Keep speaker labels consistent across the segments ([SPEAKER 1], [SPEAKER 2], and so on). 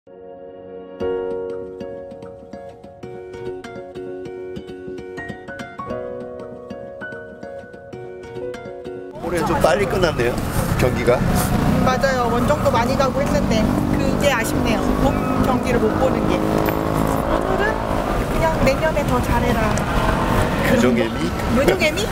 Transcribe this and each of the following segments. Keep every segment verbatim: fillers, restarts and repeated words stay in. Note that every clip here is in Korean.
[SPEAKER 1] 올해 좀 빨리 끝났네요, 경기가.
[SPEAKER 2] 음, 맞아요. 원정도 많이 가고 했는데 그게 아쉽네요. 봄 경기를 못 보는 게. 오늘은 그냥 내년에 더 잘해라.
[SPEAKER 1] 무조개미?
[SPEAKER 2] 무조개미?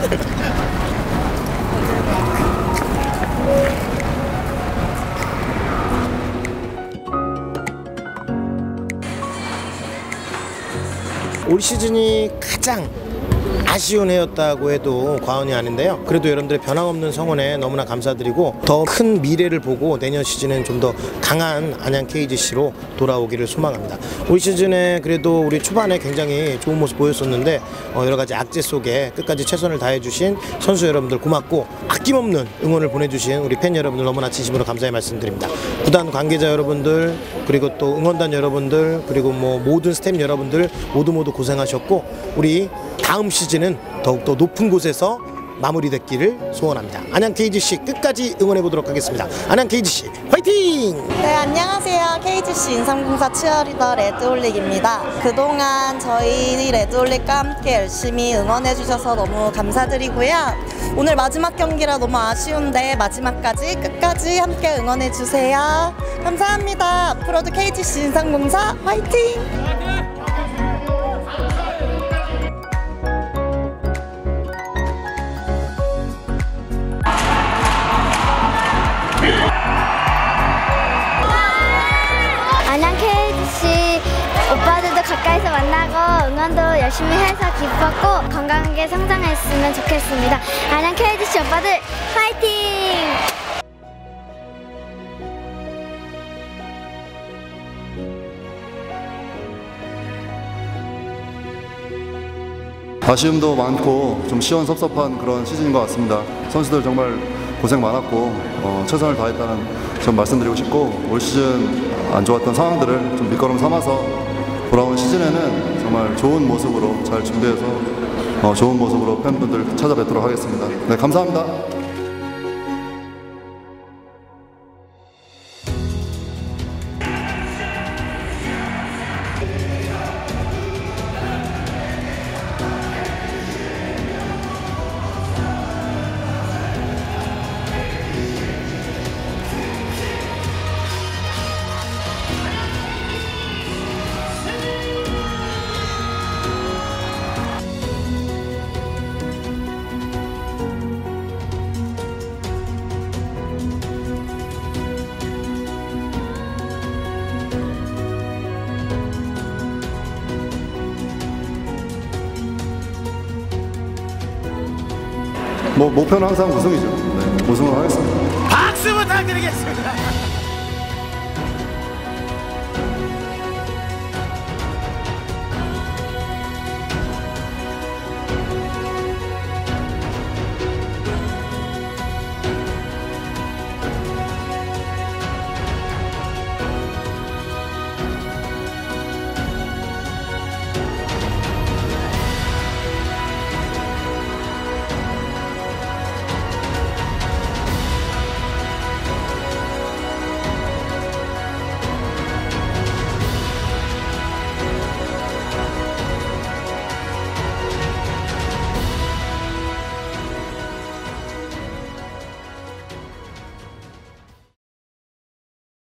[SPEAKER 3] 올 시즌이 가장 아쉬운 해였다고 해도 과언이 아닌데요. 그래도 여러분들의 변함없는 성원에 너무나 감사드리고 더 큰 미래를 보고 내년 시즌은 좀 더 강한 안양 케이지씨로 돌아오기를 소망합니다. 올 시즌에 그래도 우리 초반에 굉장히 좋은 모습 보였었는데 어 여러 가지 악재 속에 끝까지 최선을 다해주신 선수 여러분들 고맙고 아낌없는 응원을 보내주신 우리 팬 여러분들 너무나 진심으로 감사의 말씀드립니다. 구단 관계자 여러분들 그리고 또 응원단 여러분들 그리고 뭐 모든 스태프 여러분들 모두 모두 고생하셨고 우리 다음 시즌은 더욱더 높은 곳에서 마무리됐기를 소원합니다. 안양 케이지씨 끝까지 응원해 보도록 하겠습니다. 안양 케이지씨 화이팅!
[SPEAKER 4] 네, 안녕하세요. 케이지씨 인삼공사 치어리더 레드올릭입니다. 그동안 저희 레드올릭과 함께 열심히 응원해 주셔서 너무 감사드리고요. 오늘 마지막 경기라 너무 아쉬운데 마지막까지 끝까지 함께 응원해 주세요. 감사합니다. 앞으로도 케이지씨 인삼공사 화이팅!
[SPEAKER 5] 안양 케이지씨 오빠들도 가까이서 만나고 응원도 열심히 해서 기뻤고 건강하게 성장했으면 좋겠습니다. 안양 케이지씨 오빠들 파이팅!
[SPEAKER 6] 아쉬움도 많고 좀 시원섭섭한 그런 시즌인 것 같습니다. 선수들 정말 고생 많았고 어, 최선을 다했다는 점 말씀드리고 싶고 올 시즌 안 좋았던 상황들을 좀 밑거름 삼아서 돌아온 시즌에는 정말 좋은 모습으로 잘 준비해서 어, 좋은 모습으로 팬분들 찾아뵙도록 하겠습니다. 네, 감사합니다. 뭐 목표는 항상 우승이죠. 네, 우승을 하겠습니다.
[SPEAKER 3] 박수 부탁드리겠습니다.